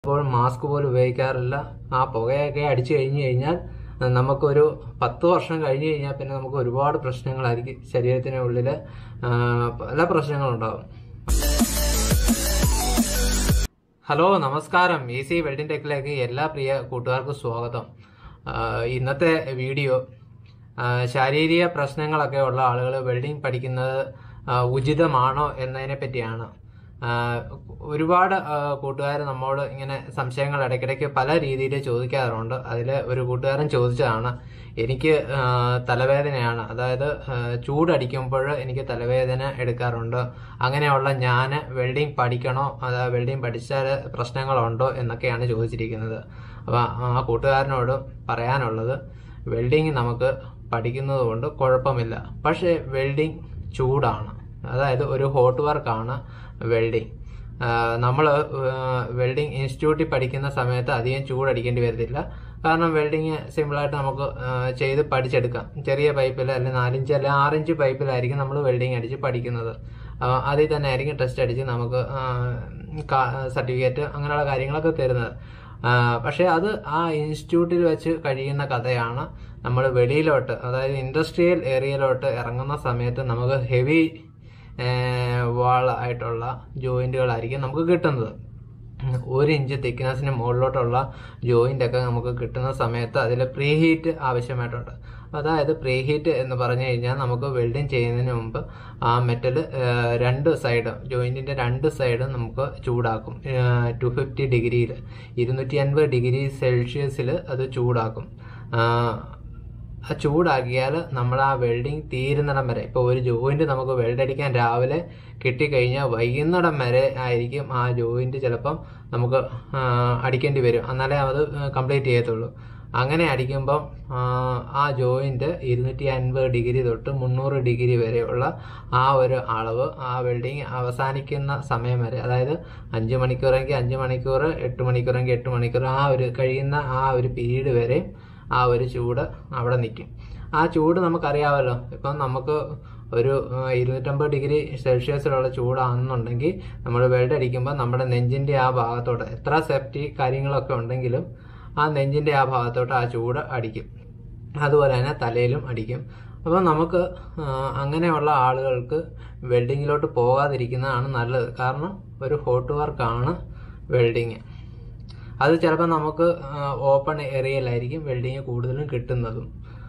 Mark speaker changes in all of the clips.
Speaker 1: ഇപ്പോൾ മാസ്ക് പോലും ഉപയോഗിക്കാറില്ല. ആ പുകയൊക്കെ അടിച്ചു കഴിഞ്ഞാൽ നമുക്കൊരു 10 വർഷം കഴിഞ്ഞു കഴിഞ്ഞാൽ പിന്നെ നമുക്ക് ഒരുപാട് പ്രശ്നങ്ങളായിരിക്കും. ശരീരത്തിനുള്ളിൽ പല പ്രശ്നങ്ങളുണ്ടാകും. ഹലോ, നമസ്കാരം. ഈസി വെൽഡിംഗ് ടെക്കിലേക്ക് എല്ലാ പ്രിയ കൂട്ടുകാർക്കും സ്വാഗതം. ഇന്നത്തെ വീഡിയോ ശാരീരിക പ്രശ്നങ്ങളൊക്കെ ഉള്ള ആളുകൾ വെൽഡിംഗ് പഠിക്കുന്നത് ഉചിതമാണോ എന്നതിനെ പറ്റിയാണ്. ഒരുപാട് കൂട്ടുകാർ നമ്മോട് ഇങ്ങനെ സംശയങ്ങൾ ഇടയ്ക്കിടയ്ക്ക് പല രീതിയിൽ ചോദിക്കാറുണ്ട്. അതിൽ ഒരു കൂട്ടുകാരൻ ചോദിച്ചതാണ്, എനിക്ക് തലവേദനയാണ്, അതായത് ചൂടടിക്കുമ്പോൾ എനിക്ക് തലവേദന എടുക്കാറുണ്ട്, അങ്ങനെയുള്ള ഞാൻ വെൽഡിംഗ് പഠിക്കണോ, അതായത് വെൽഡിംഗ് പഠിച്ചാൽ പ്രശ്നങ്ങളുണ്ടോ എന്നൊക്കെയാണ് ചോദിച്ചിരിക്കുന്നത്. അപ്പോൾ ആ കൂട്ടുകാരനോട് പറയാനുള്ളത്, വെൽഡിംഗ് നമുക്ക് പഠിക്കുന്നത് കൊണ്ട് കുഴപ്പമില്ല. പക്ഷേ വെൽഡിംഗ് ചൂടാണ്, അതായത് ഒരു ഹോട്ട് വർക്കാണ് വെൽഡിംഗ്. നമ്മൾ വെൽഡിംഗ് ഇൻസ്റ്റിറ്റ്യൂട്ടിൽ പഠിക്കുന്ന സമയത്ത് അധികം ചൂടടിക്കേണ്ടി വരത്തില്ല. കാരണം വെൽഡിങ് സിമ്പിളായിട്ട് നമുക്ക് ചെയ്ത് പഠിച്ചെടുക്കാം. ചെറിയ പൈപ്പിൽ അല്ലെങ്കിൽ 4 ഇഞ്ച് അല്ലെങ്കിൽ 6 ഇഞ്ച് പൈപ്പിലായിരിക്കും നമ്മൾ വെൽഡിങ് അടിച്ച് പഠിക്കുന്നത്. അതിൽ തന്നെ ആയിരിക്കും ടെസ്റ്റ് അടിച്ച് നമുക്ക് സർട്ടിഫിക്കറ്റ് അങ്ങനെയുള്ള കാര്യങ്ങളൊക്കെ തരുന്നത്. പക്ഷേ അത് ആ ഇൻസ്റ്റിറ്റ്യൂട്ടിൽ വെച്ച് കഴിയുന്ന കഥയാണ്. നമ്മൾ വെളിയിലോട്ട്, അതായത് ഇൻഡസ്ട്രിയൽ ഏരിയയിലോട്ട് ഇറങ്ങുന്ന സമയത്ത് നമുക്ക് ഹെവി വാൾ ആയിട്ടുള്ള ജോയിന്റുകളായിരിക്കും നമുക്ക് കിട്ടുന്നത്. 1 ഇഞ്ച് തിക്നെസ്സിന് മുകളിലോട്ടുള്ള ജോയിന്റ് ഒക്കെ നമുക്ക് കിട്ടുന്ന സമയത്ത് അതിൽ പ്രീ ഹീറ്റ് ആവശ്യമായിട്ടുണ്ട്. അതായത് പ്രീ ഹീറ്റ് എന്ന് പറഞ്ഞു കഴിഞ്ഞാൽ നമുക്ക് വെൽഡിങ് ചെയ്യുന്നതിന് മുമ്പ് ആ മെറ്റൽ 2 സൈഡും, ജോയിന്റിന്റെ 2 സൈഡും നമുക്ക് ചൂടാക്കും. 250 ഡിഗ്രിയിൽ 250 ഡിഗ്രി സെൽഷ്യസിൽ അത് ചൂടാക്കും. ചൂടാക്കിയാൽ നമ്മൾ ആ വെൽഡിങ് തീരുന്നിടം വരെ, ഇപ്പോൾ ഒരു ജോയിന്റ് നമുക്ക് വെൽഡ് അടിക്കാൻ രാവിലെ കിട്ടിക്കഴിഞ്ഞാൽ വൈകുന്നിടം വരെ ആയിരിക്കും ആ ജോയിന്റ് ചിലപ്പം നമുക്ക് അടിക്കേണ്ടി വരും. എന്നാലേ അത് കംപ്ലീറ്റ് ചെയ്യത്തുള്ളൂ. അങ്ങനെ അടിക്കുമ്പം ആ ജോയിന്റ് 250 ഡിഗ്രി തൊട്ട് 300 ഡിഗ്രി വരെയുള്ള ആ ഒരു അളവ്, ആ വെൽഡിങ് അവസാനിക്കുന്ന സമയം വരെ, അതായത് 5 മണിക്കൂറെങ്കിൽ 5 മണിക്കൂർ, 8 മണിക്കൂറെങ്കിൽ 8 മണിക്കൂർ, ആ ഒരു കഴിയുന്ന ആ ഒരു പീരീഡ് വരെ ആ ഒരു ചൂട് അവിടെ നിൽക്കും. ആ ചൂട് നമുക്കറിയാമല്ലോ. ഇപ്പം നമുക്ക് ഒരു 250 ഡിഗ്രി സെൽഷ്യസിലുള്ള ചൂടാണെന്നുണ്ടെങ്കിൽ നമ്മൾ വെൽഡ് അടിക്കുമ്പോൾ നമ്മുടെ നെഞ്ചിൻ്റെ ആ ഭാഗത്തോട്ട്, എത്ര സേഫ്റ്റി കാര്യങ്ങളൊക്കെ ഉണ്ടെങ്കിലും ആ നെഞ്ചിൻ്റെ ആ ഭാഗത്തോട്ട് ആ ചൂട് അടിക്കും. അതുപോലെ തന്നെ തലയിലും അടിക്കും. അപ്പം നമുക്ക് അങ്ങനെയുള്ള ആളുകൾക്ക് വെൽഡിങ്ങിലോട്ട് പോകാതിരിക്കുന്നതാണ് നല്ലത്. കാരണം ഒരു ഹോട്ട് വർക്കാണ് വെൽഡിങ്. അത് ചിലപ്പോൾ നമുക്ക് ഓപ്പൺ ഏരിയയിലായിരിക്കും വെൽഡിങ് കൂടുതലും കിട്ടുന്നതും.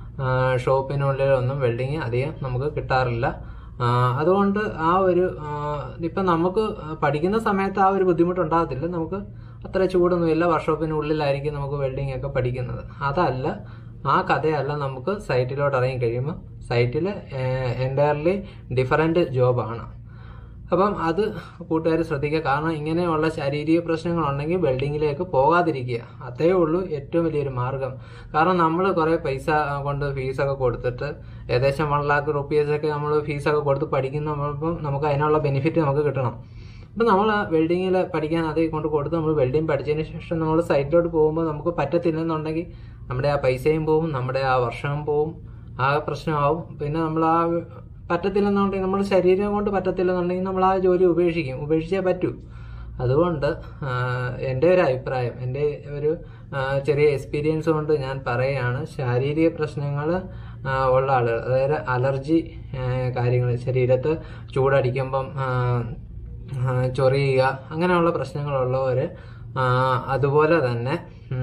Speaker 1: ഷോപ്പിനുള്ളിലൊന്നും വെൽഡിങ് അധികം നമുക്ക് കിട്ടാറില്ല. അതുകൊണ്ട് ആ ഒരു ഇപ്പം നമുക്ക് പഠിക്കുന്ന സമയത്ത് ആ ഒരു ബുദ്ധിമുട്ടുണ്ടാകത്തില്ല. നമുക്ക് അത്ര ചൂടൊന്നുമില്ല. വർക്ക്ഷോപ്പിനുള്ളിലായിരിക്കും നമുക്ക് വെൽഡിങ് ഒക്കെ പഠിക്കുന്നത്. അതല്ല, ആ കഥയല്ല. നമുക്ക് സൈറ്റിലോട്ട് ഇറങ്ങി കഴിയുമ്പോൾ സൈറ്റിൽ എൻറ്റയർലി ഡിഫറൻറ്റ് ജോബാണ്. അപ്പം അത് കൂട്ടുകാർ ശ്രദ്ധിക്കുക. കാരണം ഇങ്ങനെയുള്ള ശാരീരിക പ്രശ്നങ്ങളുണ്ടെങ്കിൽ വെൽഡിങ്ങിലേക്ക് പോകാതിരിക്കുക. അതേ ഉള്ളൂ ഏറ്റവും വലിയൊരു മാർഗം. കാരണം നമ്മൾ കുറേ പൈസ കൊണ്ട് ഫീസൊക്കെ കൊടുത്തിട്ട് ഏകദേശം 1 lakh റുപ്പീസൊക്കെ നമ്മൾ ഫീസൊക്കെ കൊടുത്ത് പഠിക്കുമ്പോൾ നമുക്ക് അതിനുള്ള ബെനിഫിറ്റ് നമുക്ക് കിട്ടണം. അപ്പം നമ്മൾ വെൽഡിങ്ങിൽ പഠിക്കാൻ അതേ കൊണ്ട് കൊടുത്ത് നമ്മൾ വെൽഡിങ് പഠിച്ചതിന് ശേഷം നമ്മൾ സൈറ്റിലോട്ട് പോകുമ്പോൾ നമുക്ക് പറ്റത്തില്ലെന്നുണ്ടെങ്കിൽ നമ്മുടെ ആ പൈസയും പോവും, നമ്മുടെ ആ വർഷവും പോവും, ആ പ്രശ്നമാവും. പിന്നെ നമ്മൾ ആ പറ്റത്തില്ലെന്നുണ്ടെങ്കിൽ, നമ്മുടെ ശരീരം കൊണ്ട് പറ്റത്തില്ലെന്നുണ്ടെങ്കിൽ നമ്മൾ ആ ജോലി ഉപേക്ഷിച്ചേ പറ്റൂ. അതുകൊണ്ട് എൻ്റെ ഒരു അഭിപ്രായം, എൻ്റെ ഒരു ചെറിയ എക്സ്പീരിയൻസ് കൊണ്ട് ഞാൻ പറയുകയാണ്, ശാരീരിക പ്രശ്നങ്ങൾ ഉള്ള ആളുകൾ, അതായത് അലർജി കാര്യങ്ങൾ, ശരീരത്ത് ചൂടടിക്കുമ്പം ചൊറിയുക, അങ്ങനെയുള്ള പ്രശ്നങ്ങളുള്ളവർ, അതുപോലെ തന്നെ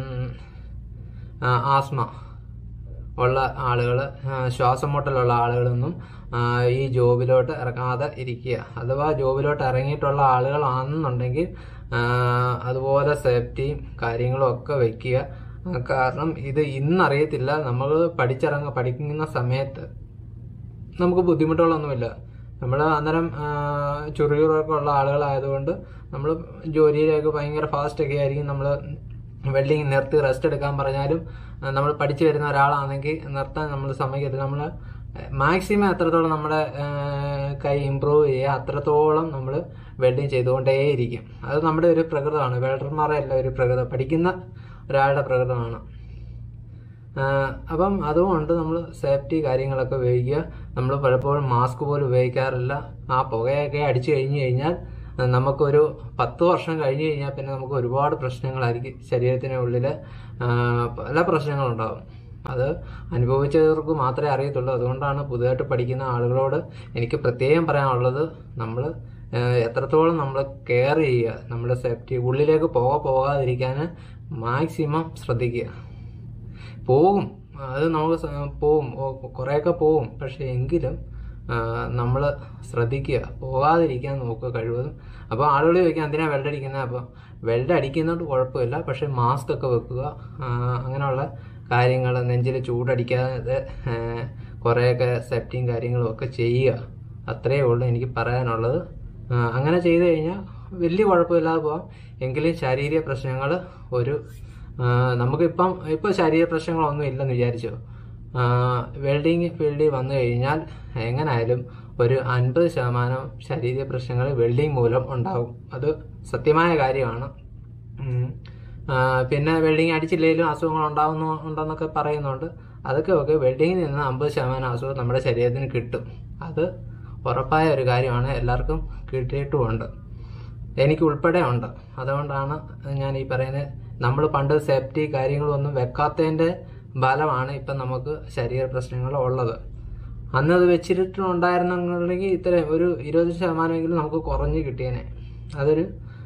Speaker 1: ആസ്മ ഉള്ള ആളുകൾ, ശ്വാസം മുട്ടലുള്ള ആളുകളൊന്നും ഈ ജോബിലോട്ട് ഇറങ്ങാതെ ഇരിക്കുക. അഥവാ ജോബിലോട്ട് ഇറങ്ങിയിട്ടുള്ള ആളുകളാണെന്നുണ്ടെങ്കിൽ അതുപോലെ സേഫ്റ്റിയും കാര്യങ്ങളും ഒക്കെ വയ്ക്കുക. കാരണം ഇത് ഇന്നറിയത്തില്ല. നമ്മൾ പഠിക്കുന്ന സമയത്ത് നമുക്ക് ബുദ്ധിമുട്ടുകളൊന്നുമില്ല. നമ്മൾ അന്നേരം ചുറിയുറൊക്കെ ഉള്ള ആളുകളായതുകൊണ്ട് നമ്മൾ ജോലിയിലേക്ക് ഭയങ്കര ഫാസ്റ്റൊക്കെ ആയിരിക്കും. നമ്മൾ വെൽഡിങ് നിർത്തി റെസ്റ്റ് എടുക്കാൻ പറഞ്ഞാലും നമ്മൾ പഠിച്ചു വരുന്ന ഒരാളാണെങ്കിൽ നിർത്താൻ നമ്മൾ സമ്മതിക്കത്തില്ല. നമ്മൾ മാക്സിമം എത്രത്തോളം നമ്മുടെ കൈ ഇമ്പ്രൂവ് ചെയ്യുക, അത്രത്തോളം നമ്മൾ വെൽഡിങ് ചെയ്തുകൊണ്ടേയിരിക്കും. അത് നമ്മുടെ ഒരു പ്രകൃതമാണ്. വെൽഡർമാരെ അല്ല ഒരു പ്രകൃതം, പഠിക്കുന്ന ഒരാളുടെ പ്രകൃതമാണ്. അപ്പം അതുകൊണ്ട് നമ്മൾ സേഫ്റ്റി കാര്യങ്ങളൊക്കെ ഉപയോഗിക്കുക. നമ്മൾ പലപ്പോഴും മാസ്ക് പോലും ഉപയോഗിക്കാറില്ല. ആ പുകയൊക്കെ അടിച്ചു കഴിഞ്ഞാൽ നമുക്കൊരു 10 വർഷം കഴിഞ്ഞ് കഴിഞ്ഞാൽ പിന്നെ നമുക്ക് ഒരുപാട് പ്രശ്നങ്ങളായിരിക്കും ശരീരത്തിനുള്ളിൽ, പല പ്രശ്നങ്ങളുണ്ടാകും. അത് അനുഭവിച്ചവർക്ക് മാത്രമേ അറിയത്തുള്ളൂ. അതുകൊണ്ടാണ് പുതുതായിട്ട് പഠിക്കുന്ന ആളുകളോട് എനിക്ക് പ്രത്യേകം പറയാനുള്ളത്, നമ്മൾ എത്രത്തോളം നമ്മൾ കെയർ ചെയ്യുക, നമ്മുടെ സേഫ്റ്റി ഉള്ളിലേക്ക് പോകാതിരിക്കാൻ മാക്സിമം ശ്രദ്ധിക്കുക. പോകും, അത് നമുക്ക് പോവും, കുറേയൊക്കെ പോവും, പക്ഷെ എങ്കിലും നമ്മൾ ശ്രദ്ധിക്കുക, പോകാതിരിക്കാൻ നോക്കുക കഴിവതും. അപ്പോൾ ആളുകൾ ചോദിക്കുക എന്തിനാ വെൽഡ് അടിക്കുന്നത്? അപ്പോൾ വെൽഡ് അടിക്കുന്നതുകൊണ്ട് കുഴപ്പമില്ല, പക്ഷെ മാസ്ക് ഒക്കെ വെക്കുക, അങ്ങനെയുള്ള കാര്യങ്ങൾ, നെഞ്ചിൽ ചൂടടിക്കാതെ കുറേയൊക്കെ സേഫ്റ്റിയും കാര്യങ്ങളും ഒക്കെ ചെയ്യുക. അത്രയേ ഉള്ളൂ എനിക്ക് പറയാനുള്ളത്. അങ്ങനെ ചെയ്തു കഴിഞ്ഞാൽ വലിയ കുഴപ്പമില്ലാതെ പോകാം. എങ്കിലും ശാരീരിക പ്രശ്നങ്ങൾ ഇപ്പോൾ ശാരീരിക പ്രശ്നങ്ങളൊന്നും ഇല്ലെന്ന് വിചാരിച്ചോ, വെൽഡിങ് ഫീൽഡിൽ വന്നു കഴിഞ്ഞാൽ എങ്ങനായാലും ഒരു 50% ശാരീരിക പ്രശ്നങ്ങൾ വെൽഡിങ് മൂലം ഉണ്ടാകും. അത് സത്യമായ കാര്യമാണ്. പിന്നെ വെൽഡിങ് അടിച്ചില്ലെങ്കിലും അസുഖങ്ങൾ ഉണ്ടെന്നൊക്കെ പറയുന്നുണ്ട്. അതൊക്കെ വെൽഡിങ്ങിൽ നിന്ന് 50% അസുഖം നമ്മുടെ ശരീരത്തിന് കിട്ടും. അത് ഉറപ്പായ ഒരു കാര്യമാണ്, എല്ലാവർക്കും കിട്ടിയിട്ടുമുണ്ട്, എനിക്ക് ഉൾപ്പെടെ ഉണ്ട്. അതുകൊണ്ടാണ് ഞാൻ ഈ പറയുന്നത്, നമ്മൾ പണ്ട് സേഫ്റ്റി കാര്യങ്ങളൊന്നും വെക്കാത്തതിൻ്റെ ഫലമാണ് ഇപ്പം നമുക്ക് ശരീര പ്രശ്നങ്ങൾ ഉള്ളത്. അന്നത് വെച്ചിട്ടുണ്ടായിരുന്നെങ്കിൽ ഇത്രയും ഒരു 20% നമുക്ക് കുറഞ്ഞ് കിട്ടിയേനെ. അതൊരു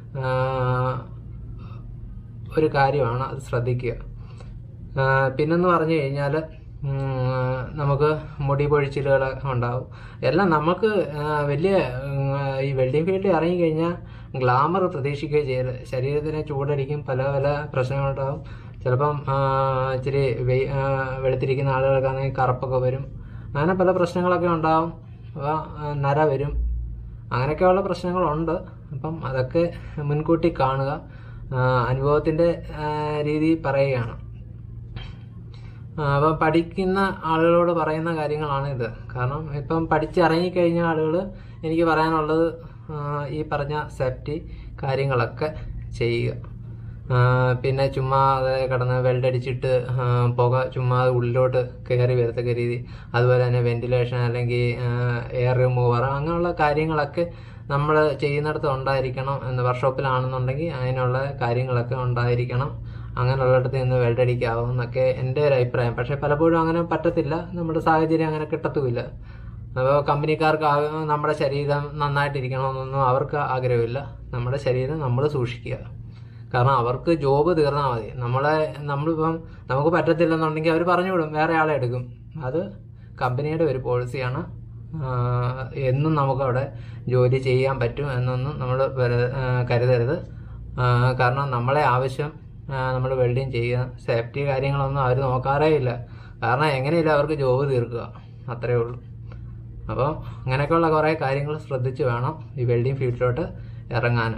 Speaker 1: കാര്യമാണ്, അത് ശ്രദ്ധിക്കുക. പിന്നെന്ന് പറഞ്ഞു കഴിഞ്ഞാൽ നമുക്ക് മുടി പൊഴിച്ചിലുകൾ ഉണ്ടാവും. എല്ലാം നമുക്ക് വലിയ ഈ വെൽഡിങ് ഫീൽഡിൽ ഇറങ്ങിക്കഴിഞ്ഞാൽ ഗ്ലാമർ പ്രതീക്ഷിക്കുകയും ചെയ്യരുത്. ശരീരത്തിന് ചൂടടിക്കും, പല പ്രശ്നങ്ങളുണ്ടാകും. ചിലപ്പം ഇച്ചിരി വെളുത്തിരിക്കുന്ന ആളുകൾക്കാണെങ്കിൽ കറുപ്പൊക്കെ വരും, അങ്ങനെ പല പ്രശ്നങ്ങളൊക്കെ ഉണ്ടാകും. നര വരും, അങ്ങനെയൊക്കെയുള്ള പ്രശ്നങ്ങളുണ്ട്. അപ്പം അതൊക്കെ മുൻകൂട്ടി കാണുക. അനുഭവത്തിൻ്റെ രീതി പറയുകയാണ്. അപ്പം പഠിക്കുന്ന ആളുകളോട് പറയുന്ന കാര്യങ്ങളാണ് ഇത്. കാരണം ഇപ്പം പഠിച്ചിറങ്ങിക്കഴിഞ്ഞ ആളുകൾ, എനിക്ക് പറയാനുള്ളത് ഈ പറഞ്ഞ സേഫ്റ്റി കാര്യങ്ങളൊക്കെ ചെയ്യുക. പിന്നെ ചുമ്മാ കിടന്ന് വെൽഡടിച്ചിട്ട് പുക ചുമ്മാ ഉള്ളിലോട്ട് കയറി വരത്തക്ക രീതി, അതുപോലെ തന്നെ വെന്റിലേഷൻ അല്ലെങ്കിൽ എയർ റിമൂവർ, അങ്ങനെയുള്ള കാര്യങ്ങളൊക്കെ നമ്മൾ ചെയ്യുന്നിടത്ത് ഉണ്ടായിരിക്കണം. വർക്ക്ഷോപ്പിലാണെന്നുണ്ടെങ്കിൽ അതിനുള്ള കാര്യങ്ങളൊക്കെ ഉണ്ടായിരിക്കണം. അങ്ങനെയുള്ളിടത്ത് നിന്ന് വെൽഡടിക്കാവും എന്നൊക്കെ എൻ്റെ ഒരു അഭിപ്രായം. പക്ഷെ പലപ്പോഴും അങ്ങനെ പറ്റത്തില്ല, നമ്മുടെ സാഹചര്യം അങ്ങനെ കിട്ടത്തുമില്ല. അപ്പോൾ കമ്പനിക്കാർക്ക് നമ്മുടെ ശരീരം നന്നായിട്ടിരിക്കണമെന്നൊന്നും അവർക്ക് ആഗ്രഹമില്ല. നമ്മുടെ ശരീരം നമ്മൾ സൂക്ഷിക്കുക. കാരണം അവർക്ക് ജോബ് തീർന്നാൽ മതി. നമ്മളിപ്പം നമുക്ക് പറ്റത്തില്ലെന്നുണ്ടെങ്കിൽ അവർ പറഞ്ഞു വിടും, വേറെ ആളെ എടുക്കും. അത് കമ്പനിയുടെ ഒരു പോളിസിയാണ്. എന്നും നമുക്കവിടെ ജോലി ചെയ്യാൻ പറ്റും എന്നൊന്നും നമ്മൾ കരുതരുത്. കാരണം നമ്മളെ ആവശ്യം നമ്മൾ വെൽഡിങ് ചെയ്യുക, സേഫ്റ്റി കാര്യങ്ങളൊന്നും അവർ നോക്കാറേ ഇല്ല. കാരണം എങ്ങനെയില്ല അവർക്ക് ജോബ് തീർക്കുക, അത്രയേ ഉള്ളൂ. അപ്പോൾ അങ്ങനെയൊക്കെയുള്ള കുറേ കാര്യങ്ങൾ ശ്രദ്ധിച്ച് വേണം ഈ വെൽഡിങ് ഫീൽഡിലോട്ട് ഇറങ്ങാനും.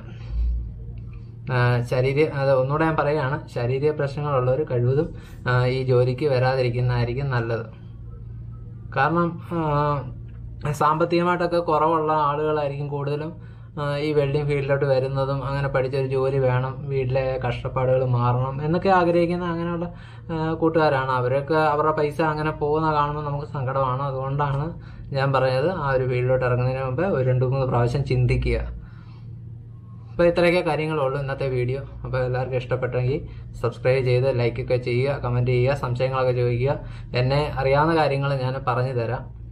Speaker 1: അത് ഒന്നുകൂടെ ഞാൻ പറയുകയാണ്, ശാരീരിക പ്രശ്നങ്ങളുള്ളവർ കഴിവതും ഈ ജോലിക്ക് വരാതിരിക്കുന്നതായിരിക്കും നല്ലത്. കാരണം സാമ്പത്തികമായിട്ടൊക്കെ കുറവുള്ള ആളുകളായിരിക്കും കൂടുതലും ഈ വെൽഡിങ് ഫീൽഡിലോട്ട് വരുന്നതും. അങ്ങനെ പഠിച്ചൊരു ജോലി വേണം, വീട്ടിലെ കഷ്ടപ്പാടുകൾ മാറണം എന്നൊക്കെ ആഗ്രഹിക്കുന്ന അങ്ങനെയുള്ള കൂട്ടുകാരാണ്. അവരുടെ പൈസ അങ്ങനെ പോകുന്ന കാണുമ്പോൾ നമുക്ക് സങ്കടമാണ്. അതുകൊണ്ടാണ് ഞാൻ പറഞ്ഞത്, ആ ഒരു ഫീൽഡിലോട്ട് ഇറങ്ങുന്നതിന് മുമ്പ് ഒരു 2-3 പ്രാവശ്യം ചിന്തിക്കുക. അപ്പോൾ ഇത്രയൊക്കെ കാര്യങ്ങളുള്ളൂ ഇന്നത്തെ വീഡിയോ. അപ്പോൾ എല്ലാവർക്കും ഇഷ്ടപ്പെട്ടെങ്കിൽ സബ്സ്ക്രൈബ് ചെയ്ത് ലൈക്കൊക്കെ ചെയ്യുക, കമൻറ്റ് ചെയ്യുക, സംശയങ്ങളൊക്കെ ചോദിക്കുക. എന്നെ അറിയാവുന്ന കാര്യങ്ങൾ ഞാൻ പറഞ്ഞു തരാം.